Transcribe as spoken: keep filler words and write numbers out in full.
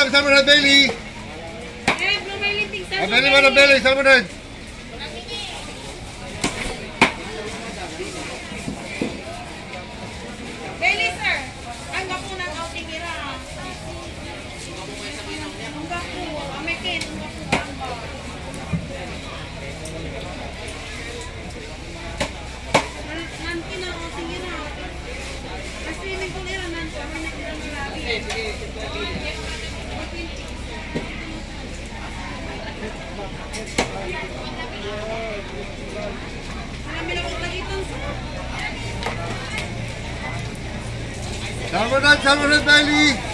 ang Salmon Head Bailey. Eh, Blue Bailey, ting Salmon Bailey mo na Bailey, Salmon Head. Bailey, sir. Ang gapo ng outing ira. Ang gapo. Amekin. Ang gapo. Nanti na outing ira. Kasi may kulira nanti. May nakirang grabe. Marami na kong lagitan, sir. Salmon Head, Salmon Head Bailey.